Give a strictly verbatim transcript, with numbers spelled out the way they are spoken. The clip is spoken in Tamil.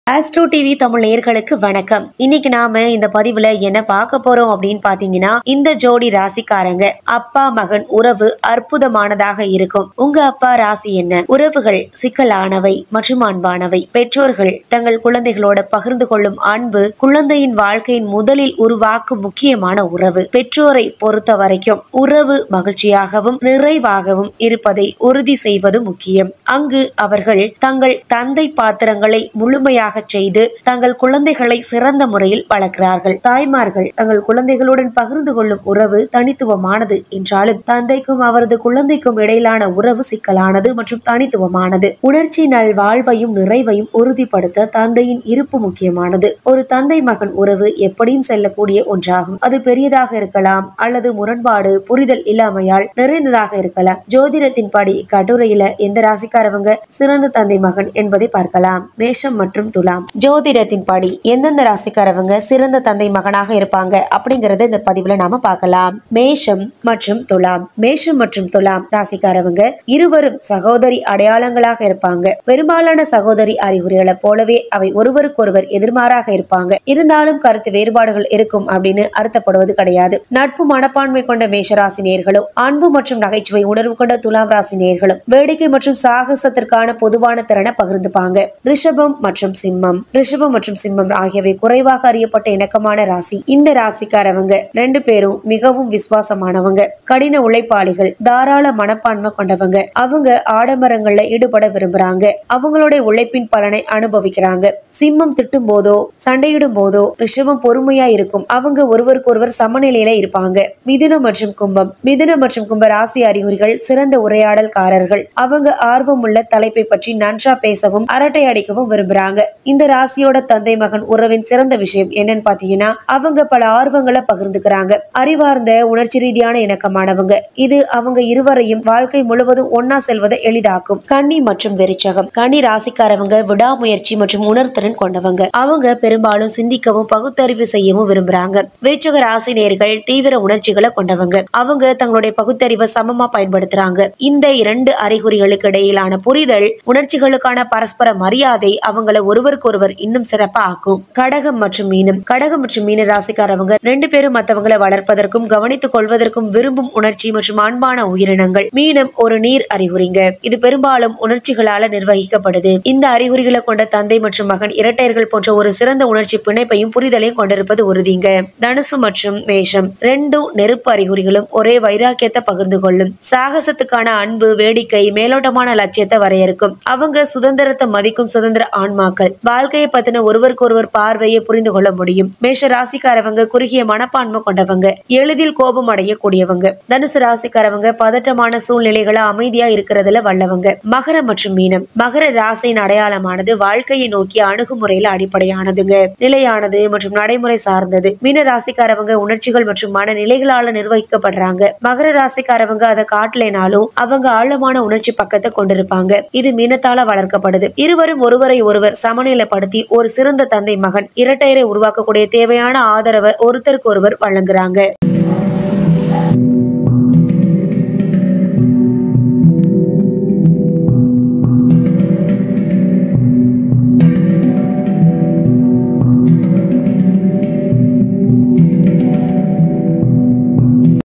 AstroTv தமிழ் நேயர்களுக்கு வணக்கம். இன்னைக்கு நாம இந்த பதிவுல என்ன பார்க்க போறோம் அப்படின்னு பாத்தீங்கன்னா, இந்த ஜோடி ராசிக்காரங்க அப்பா மகன் உறவு அற்புதமானதாக இருக்கும். உங்க அப்பா ராசி என்ன? உறவுகள் சிக்கலானவை மற்றும் அன்பானவை. பெற்றோர்கள் தங்கள் குழந்தைகளோட பகிர்ந்து கொள்ளும் அன்பு குழந்தையின் வாழ்க்கையின் முதலில் உருவாக்கும் முக்கியமான உறவு. பெற்றோரை பொறுத்த வரைக்கும் உறவு மகிழ்ச்சியாகவும் நிறைவாகவும் இருப்பதை உறுதி செய்வது முக்கியம். அங்கு அவர்கள் தங்கள் தந்தை பாத்திரங்களை முழுமையாக செய்து தங்கள் குழந்தைகளை சிறந்த முறையில் வளர்க்கிறார்கள். தாய்மார்கள் தங்கள் குழந்தைகளுடன் பகிர்ந்து கொள்ளும் உறவு தனித்துவமானது என்றாலும் தந்தைக்கும் அவரது குழந்தைக்கும் இடையிலான உறவு சிக்கலானது மற்றும் தனித்துவமானது. உணர்ச்சி நல் வாழ்வையும் நிறைவையும் உறுதிப்படுத்த தந்தையின் இருப்பு முக்கியமானது. ஒரு தந்தை மகன் உறவு எப்படியும் செல்லக்கூடிய ஒன்றாகும். அது பெரியதாக இருக்கலாம் அல்லது முரண்பாடு புரிதல் இல்லாமையால் நிறைந்ததாக இருக்கலாம். ஜோதிடத்தின் படி கட்டுரையில எந்த ராசிக்காரவங்க சிறந்த தந்தை மகன் என்பதை பார்க்கலாம். மேஷம் மற்றும் துலாம். ஜோதிடத்தின் படி எந்தெந்த ராசிக்காரவங்க சிறந்த தந்தை மகனாக இருப்பாங்க அப்படிங்கறத இந்த பதிவுல நாம பார்க்கலாம். மேஷம் மற்றும் துலாம். மேஷம் மற்றும் துலாம் ராசிக்காரவங்க இருவரும் சகோதரி அடையாளங்களாக இருப்பாங்க. பெரும்பாலான சகோதரி அறிகுறிகளை போலவே அவை ஒருவருக்கொருவர் எதிர்மாறாக இருப்பாங்க. இருந்தாலும் கருத்து வேறுபாடுகள் இருக்கும் அப்படின்னு அர்த்தப்படுவது கிடையாது. நட்பு மனப்பான்மை கொண்ட மேஷ ராசி நேயர்களும் அன்பு மற்றும் நகைச்சுவை உணர்வு கொண்ட துலாம் ராசி நேயர்களும் வேடிக்கை மற்றும் சாகசத்திற்கான பொதுவான திறனை பகிர்ந்துப்பாங்க. ரிஷபம் மற்றும் சிம்மம். ரிஷபம் மற்றும் சிம்மம் ஆகியவை குறைவாக அறியப்பட்ட இணக்கமான ராசி. இந்த ராசிக்காரவங்க ரெண்டு பேரும் மிகவும் விசுவாசமானவங்க, கடின உழைப்பாளிகள், தாராள மனப்பான்மை கொண்டவங்க. அவங்க ஆடம்பரங்கள்ல ஈடுபட விரும்புறாங்க. அவங்களுடைய உழைப்பின் பலனை அனுபவிக்கிறாங்க. சிம்மம் திட்டும் போதோ சண்டையிடும் போதோ ரிஷபம் பொறுமையா இருக்கும். அவங்க ஒருவருக்கு ஒருவர் சமநிலையில இருப்பாங்க. மிதுனம் மற்றும் கும்பம். மிதுனம் மற்றும் கும்ப ராசி அறிகுறிகள் சிறந்த உரையாடல்காரர்கள். அவங்க ஆர்வமுள்ள தலைப்பை பற்றி நன்றா பேசவும் அரட்டை அடிக்கவும் விரும்புறாங்க. இந்த ராசியோட தந்தை மகன் உறவின் சிறந்த விஷயம் என்னன்னு பாத்தீங்கன்னா, அவங்க பல ஆர்வங்களை பகிர்ந்துக்கிறாங்க. அறிவார்ந்த உணர்ச்சி ரீதியான இணக்கமானவங்க. இது அவங்க இருவரையும் வாழ்க்கை முழுவதும் ஒன்னா செல்வதை எளிதாக்கும். கன்னி மற்றும் விருச்சகம். கன்னி ராசிக்காரவங்க விடாமுயற்சி மற்றும் உணர்திறன் கொண்டவங்க. அவங்க பெரும்பாலும் சிந்திக்கவும் பகுத்தறிவு செய்யவும் விரும்புறாங்க. விருச்சக ராசி நேயர்கள் தீவிர உணர்ச்சிகளை கொண்டவங்க. அவங்க தங்களுடைய பகுத்தறிவை சமமா பயன்படுத்துறாங்க. இந்த இரண்டு அறிகுறிகளுக்கு இடையிலான புரிதல் உணர்ச்சிகளுக்கான பரஸ்பர மரியாதை அவங்கள ஒருவருக்கு ஒருவர் இன்னும் சிறப்பா ஆக்கும். கடகம் மற்றும் மீனம். கடகம் மற்றும் மீன ராசிக்காரவங்க ரெண்டு பேரும் மற்றவங்களை வளர்ப்பதற்கும் கவனித்துக் கொள்வதற்கும் விரும்பும் உணர்ச்சி மற்றும் அன்பான உயிரினங்கள். மீனம் ஒரு நீர் அறிகுறிங்க. இது பெரும்பாலும் உணர்ச்சிகளால நிர்வகிக்கப்படுது. இந்த அறிகுறிகளை கொண்ட தந்தை மற்றும் மகன் இரட்டையர்கள் போன்ற ஒரு சிறந்த உணர்ச்சி பிணைப்பையும் புரிதலையும் கொண்டிருப்பது உறுதிங்க. தனுசு மற்றும் மேஷம் ரெண்டும் நெருப்பு அறிகுறிகளும் ஒரே வைராக்கியத்தை பகிர்ந்து கொள்ளும். சாகசத்துக்கான அன்பு வேடிக்கை மேலோட்டமான லட்சியத்தை வரையறுக்கும். அவங்க சுதந்திரத்தை மதிக்கும் சுதந்திர ஆன்மாக்கள். வாழ்க்கையை பத்தின ஒருவருக்கு ஒருவர் பார்வையை புரிந்து கொள்ள முடியும். மேஷ ராசிக்காரவங்க குறுகிய மனப்பான்மை கொண்டவங்க, எளிதில் கோபம் அடையக்கூடியவங்க. தனுசு ராசிக்காரவங்க பதட்டமான சூழ்நிலைகளை அமைதியா இருக்கிறதுல வல்லவங்க. மகரம் மற்றும் மீனம். மகர ராசியின் அடையாளமானது வாழ்க்கையை நோக்கிய அணுகுமுறையில அடிப்படையானதுங்க, நிலையானது மற்றும் நடைமுறை சார்ந்தது. மீன ராசிக்காரவங்க உணர்ச்சிகள் மற்றும் மனநிலைகளால நிர்வகிக்கப்படுறாங்க. மகர ராசிக்காரவங்க அதை காட்டலைனாலும் அவங்க ஆழமான உணர்ச்சி பக்கத்தை கொண்டிருப்பாங்க. இது மீனத்தால வளர்க்கப்படுது. இருவரும் ஒருவரை ஒருவர் சமநிலைப்படுத்தி ஒரு சிறந்த தந்தை மகன் இரட்டையரை உருவாக்கக்கூடிய தேவையான ஆதரவை ஒருத்தருக்கு ஒருவர் வழங்குறாங்க.